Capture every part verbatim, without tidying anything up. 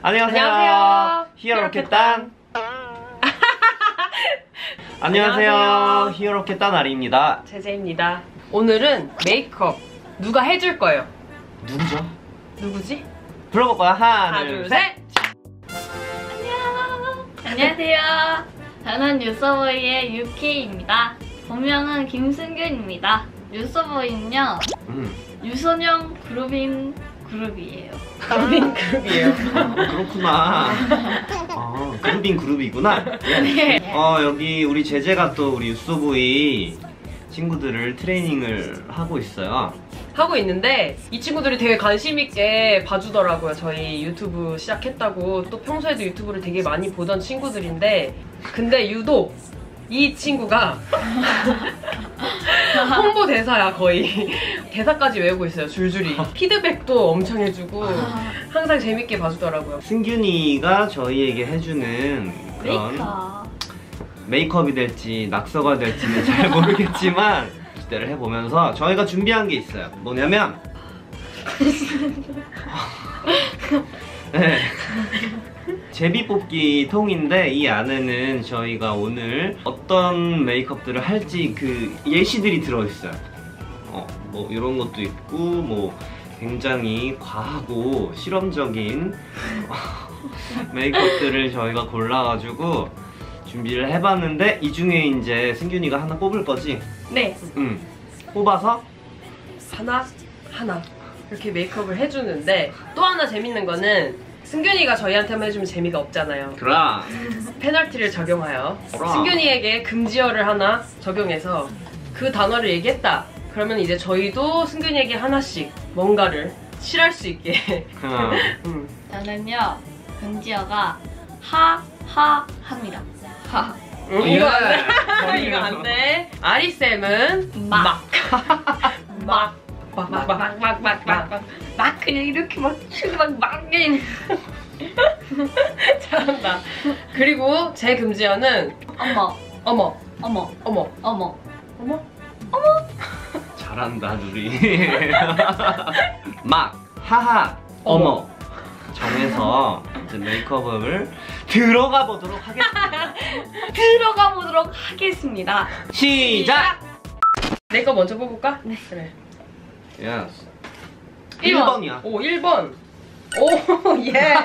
안녕하세요. 안녕하세요. 히어로켓단. 안녕하세요. 히어로켓단 아리입니다. 제제입니다. 오늘은 메이크업 누가 해줄 거예요? 누구죠? 누구지? 불러볼까요? 하나, 하나, 둘, 둘, 셋. 셋. 안녕. 안녕하세요. 저는 유서보이의 유케이입니다. 본명은 김승균입니다. 유서보이는요, 음. 유선영 그룹인 그룹이에요. 그룹인 그룹이에요. 아, 그렇구나. 아, 그룹인 그룹이구나. 네. 어, 여기 우리 제제가 또 우리 유소보이 친구들을 트레이닝을 하고 있어요. 하고 있는데 이 친구들이 되게 관심 있게 봐주더라고요. 저희 유튜브 시작했다고. 또 평소에도 유튜브를 되게 많이 보던 친구들인데, 근데 유독 이 친구가 홍보 대사야. 거의 대사까지 외우고 있어요. 줄줄이. 피드백도 엄청 해주고 항상 재밌게 봐주더라고요. 승균이가 저희에게 해주는 그런 메이크업. 메이크업이 될지 낙서가 될지는 잘 모르겠지만 기대를 해보면서 저희가 준비한 게 있어요. 뭐냐면 네. 제비뽑기 통인데 이 안에는 저희가 오늘 어떤 메이크업들을 할지 그 예시들이 들어있어요. 어, 뭐 이런 것도 있고 뭐 굉장히 과하고 실험적인 메이크업들을 저희가 골라가지고 준비를 해봤는데 이 중에 이제 승균이가 하나 뽑을 거지? 네. 응. 뽑아서 하나 하나 이렇게 메이크업을 해주는데, 또 하나 재밌는 거는 승균이가 저희한테만 해주면 재미가 없잖아요. 그라 페널티를 적용하여 그럼. 승균이에게 금지어를 하나 적용해서 그 단어를 얘기했다 그러면 이제 저희도 승균이에게 하나씩 뭔가를 칠할 수 있게. 음. 저는요, 금지어가 하, 하, 합니다. 하. 음, 이거 안 돼. 이거 안 돼. 아리쌤은 막. 막. 막. 막. 막. 막. 막. 막. 막. 막. 막 그냥 이렇게 막 치고 막 막게. 잘한다. 그리고 제 금지어는 어머, 어머. 어머, 어머. 어머. 어머. 잘한다 둘이. 막 하하 어머 정해서 이제 메이크업을 들어가 보도록 하겠습니다. 들어가 보도록 하겠습니다. 시작! 내 거 먼저 뽑을까? 네. 그래. 예스. 일 일 번. 번이야. 오, 일 번. 오, 예.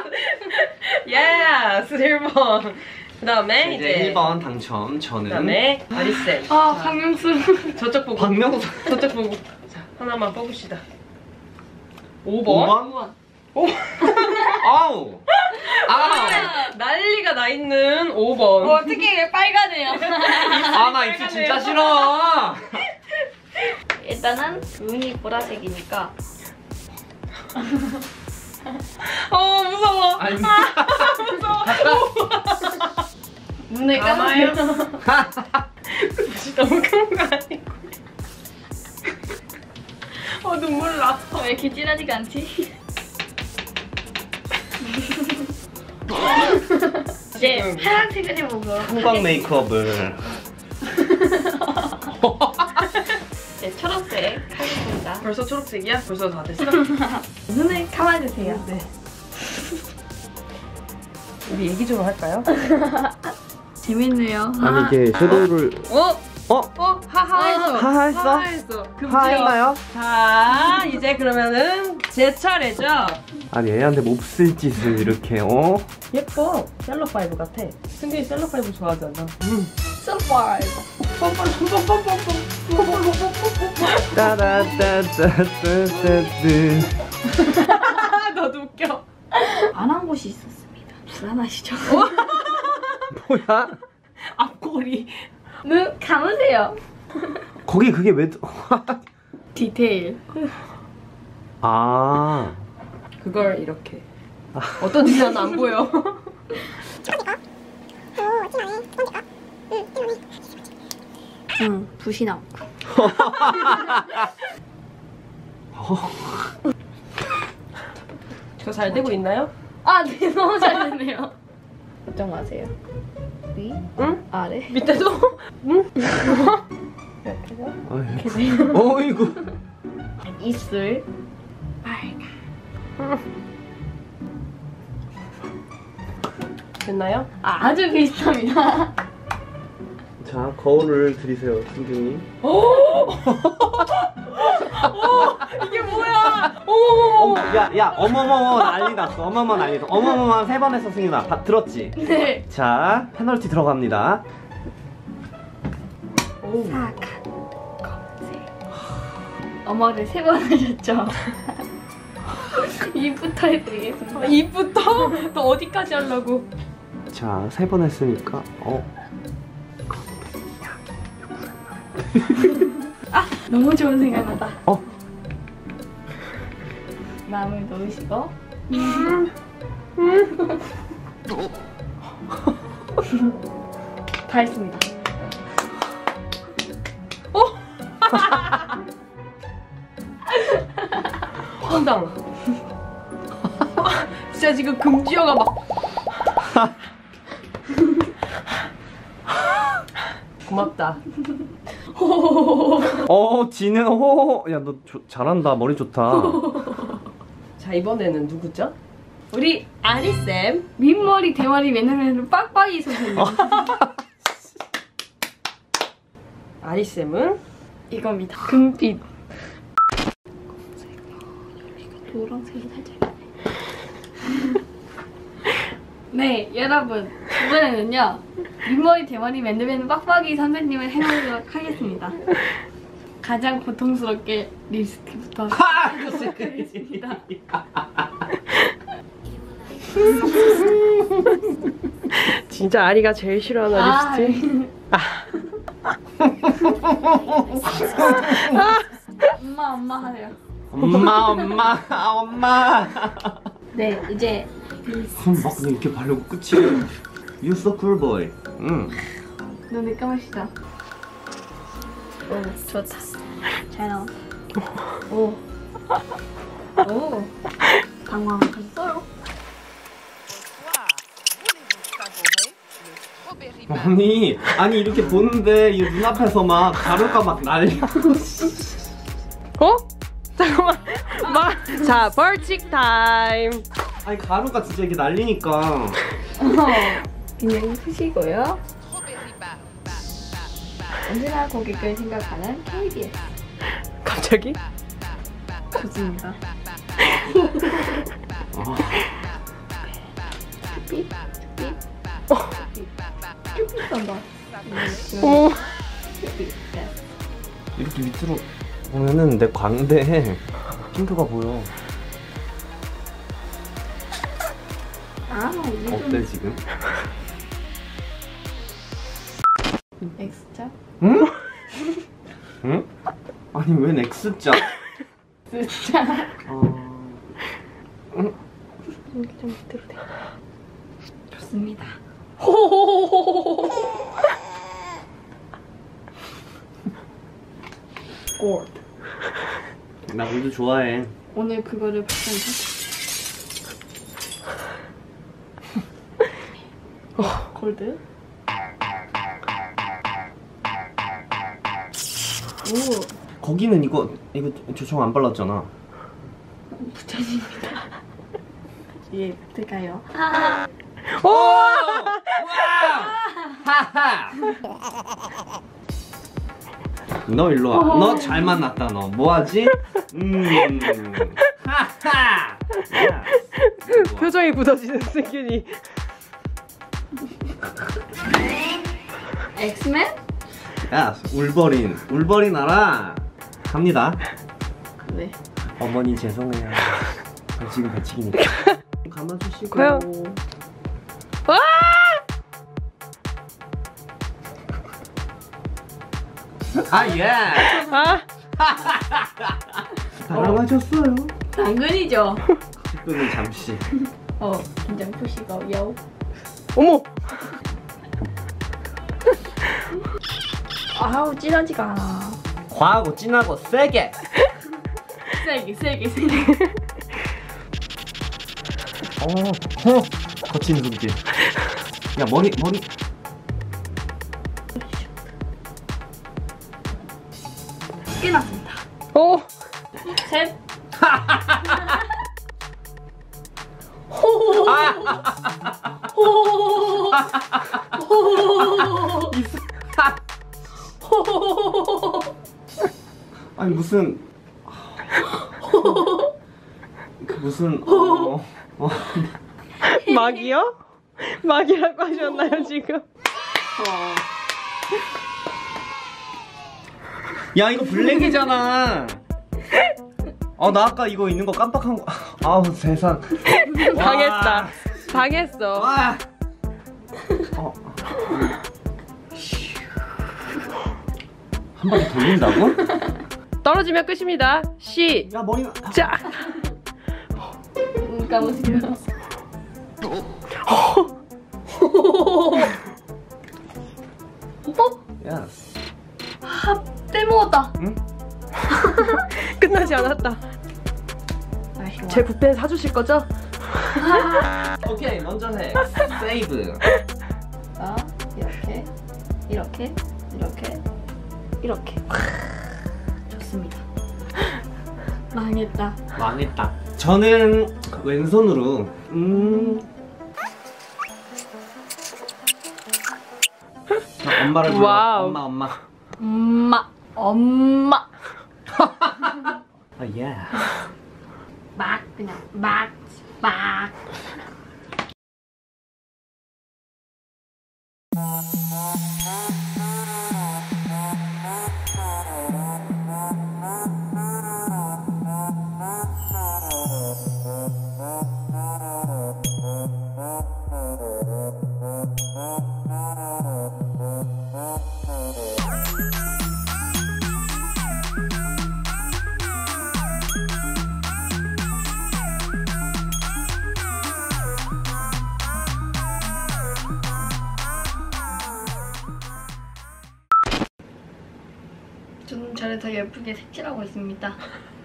예스, 일 번. 그 다음에 이제 이제 일 번 당첨. 저는 그 다음에 아리쌤. 아, 박명수. 저쪽 보고. 박명수. 저쪽 보고. 자, 하나만 뽑읍시다. 오 오 번. 번? 오 번. 오. 아우! 아우! 난리가 나 있는 오 번. 어, 어떻게 이게 빨가네요. 아, 나 입술 진짜 싫어! 일단은 눈이 보라색이니까. 어, 무서워. 아니, 무서워. 눈을 감아요. 감아요. 눈이 너무 큰 거 아니고. 어, 눈물 나. 왜 이렇게 진하지가 않지? 이제 지금. 파란색을 해보도록 형광 메이크업을. 이제 초록색 하겠습니다. 벌써 초록색이야? 벌써 다 됐어? 눈을 감아주세요. 네. 우리 얘기 좀 할까요? 재밌네요. 아니, 이게 섀도우를. 어? 어? 어? 하하했어. 하하했어? 하하했어. 금지어. 하했나요? 자, 이제 그러면은 제 차례죠? 아니, 애한테 몹쓸 짓을 이렇게, 어? 예뻐. 셀럽파이브 같아. 승균이 셀럽파이브 좋아하지 않나? 응. 슈퍼. 따라따따따따따. 너도 웃겨. 안 한 곳이 있었습니다. 불안하시죠? 뭐야? 앞꼬리. 눈 감으세요. 거기 그게 왜. 디테일. 아. 그걸 이렇게. 어떤 디자인 안 보여. 응, 붓이 나오고. 저 잘 되고 있나요? 아, 네, 너무 잘 됐네요. 걱정 마세요. 위, 응? 아래. 밑에도? 응? 이렇게요? 어이구. 입술. 빨강. 됐나요? 아, 아주 비슷합니다. 자, 거울을 들이세요, 승균이. 이게 뭐야? 어머머머. 야, 야, 어머머머 난리 났어. 어머머 난리 났어. 어머머만 세 번 했어, 승윤아. 다 들었지? 네. 자, 페널티 들어갑니다. 오. 사각, 검색. 어머를 세 번 하셨죠? 입부터 해드리겠습니다. 아, 입부터? 또 어디까지 하려고? 자, 세 번 했으니까, 어. 아! 너무 좋은 생각나다. 어? 마음을 놓으시고 다 했습니다. 황당. 진짜 지금 금지어가 막. 고맙다. 어, 지는 호호호. 야, 너 조, 잘한다. 머리 좋다. 자, 이번에는 누구죠? 우리 아리쌤. 민머리 대머리 맨날 빡빡이 선생님. 아리쌤은 이겁니다. 금빛. 노란색이 살짝. 네, 여러분 이번에는요 민머리 대머리 맨들맨들 빡빡이 선생님을 해보도록 하겠습니다. 가장 고통스럽게 립스틱부터 하겠습니다. 진짜 아리가 제일 싫어하는 아, 립스틱. 엄마 엄마 하세요. 엄마, 엄마, 엄마. 네, 이제 그럼 막 그냥 이렇게 바르고 끝이야. You so cool boy. 응. 눈을 감으시죠. 오, 좋다. 잘 나와. 오. 오. 당황하셨어요? 아니, 아니 이렇게 보는데 이 눈앞에서 막 가루가 막 날려. 어? 잠깐만. 마. 자, 벌칙 타임. 아니 가루가 진짜 이렇게 날리니까. 어. 그냥 푸시고요. 언제나 고객을 생각하는 케이비에스. 갑자기? 좋습니다. 어. 삐, 삐, 삐, 삐 쏜다. 어머. 삐, 네. 이렇게 밑으로 보면은 내 광대에 핑크가 보여. 아, 이게 좀 어때 지금? X자? 응? 응? 아니 웬 X자? X자. 어... 응? 여기 좀 밑으로 돼. 좋습니다. 골드. 나 골드 좋아해. 오늘 그거를 발견했어. 어, 골드. 오, 거기는 이거 이거 조청 안 발랐잖아. 부처집니다. 예, 어떨까요? 오! 하하. 너 일로 와. 너 잘 만났다 너. 뭐하지? 음. 하하. 야. 표정이 굳어지는 승균이. 엑스맨? 야 울버린. 울버린 알아. 갑니다. 네. 어머니 죄송해요. 지금 배치기니까. 감아주시고. 과연? 와! 아 예. 아! 알아맞혔어요. 당근이죠. 십 분은 잠시. 어, 긴장 푸시고 요. 어머! 아우, 찌라지가 않아. 과하고 진하고 세게. 세게, 세게, 세게. 어, 어. 거친 손길. 야 머리 머리. 끝났습니다. 오! 셋. 아! 아니 무슨 그 무슨 어, 어. 막이요? 막이라고 하셨나요 지금? 어. 야 이거 블랙이잖아. 어 나 아까 이거 있는 거 깜빡한 거. 아우 세상. 당했다. 당했어. 와. 어. 한 바퀴 돌린다고? 떨어지면 끝입니다. 시. 야 머리. 자. 눈 감으세요. 어? 야. 아, 빼먹었다. 응? 끝나지 않았다. 아쉬워. 제 붓펜 사주실 거죠? 오케이 먼저 해. 세이브. 자, 이렇게, 이렇게, 이렇게, 이렇게. 좋습니다. 망했다. 망했다. 저는 왼손으로 음. 자, 엄마를 불러. 와우. 엄마 엄마. 엄마, 엄마. 아 예. 막 그냥 막, 막. 저는 저를 더 예쁘게 색칠하고 있습니다.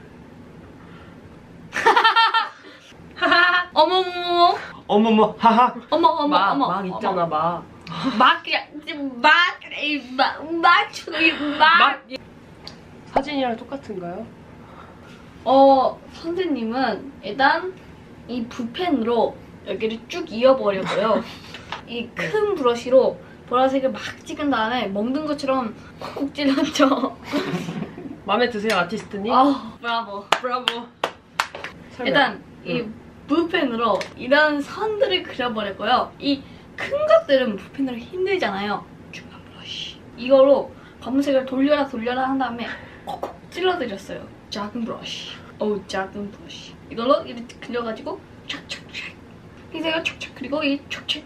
어머머, 어머머 하하. 어머 어머 막, 어머. 막 있잖아 막. 막 그냥 막 그래 막막 저기 막. 막. 사진이랑 똑같은가요? 어 선생님은 일단 이 붓펜으로 여기를 쭉 이어버렸고요. 이 큰 브러쉬로 보라색을 막 찍은 다음에 먹는 것처럼 콕콕 찔렀죠. 마음에 드세요 아티스트님? 아 브라보. 브라보. 설명. 일단 이 붓펜으로 이런 선들을 그려버렸고요. 이 큰 것들은 붓펜으로 힘들잖아요. 중간 브러쉬 이걸로 검은색을 돌려라 돌려라 한 다음에 콕콕 찔러드렸어요. 작은 브러쉬. 어우 작은 브러쉬. 이걸로 이렇게 그려가지고 촥촥촥 흰색을 촥촥 그리고 이 촥촥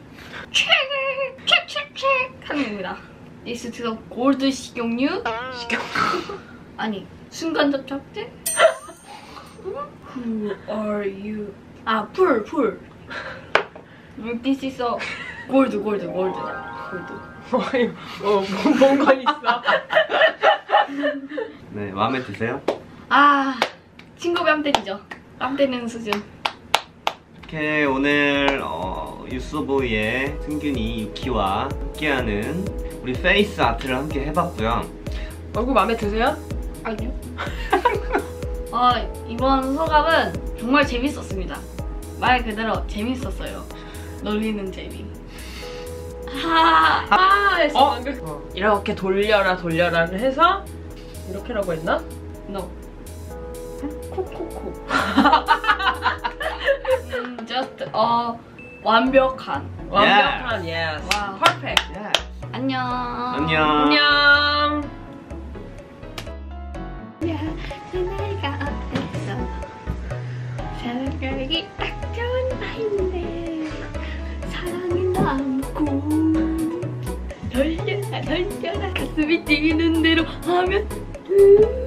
촥촥촥 하는 겁니다. This is a gold 식용유. 식용유 아니 순간 접착제. Who are you? 아, 풀, 풀. This is a gold, gold, gold. gold. 어, 뭔가 있어. 네 마음에 드세요? 아, 친구 뺨 때리죠. 뺨 때리는 수준. 이렇게 오늘 어, 유소보이의 승균이 유키와 함께하는 우리 페이스 아트를 함께 해봤고요. 얼굴 마음에 드세요? 아니요. 아, 이번 소감은 정말 재밌었습니다. 말 그대로 재밌었어요. 놀리는 재미. 아, 아 했어. 어? 어. 이렇게 돌려라 돌려라를 해서 이렇게라고 했나? No. 콕콕콕. 음, just 어 완벽한. 완벽한 yes. 와우. 퍼펙트. 예. 안녕. 안녕. 안녕. 야, 내가 어땠어? 사랑하기 딱 좋은 나인데 사랑이 남고 돌려라 돌려라 가슴이 뛰는 대로 하면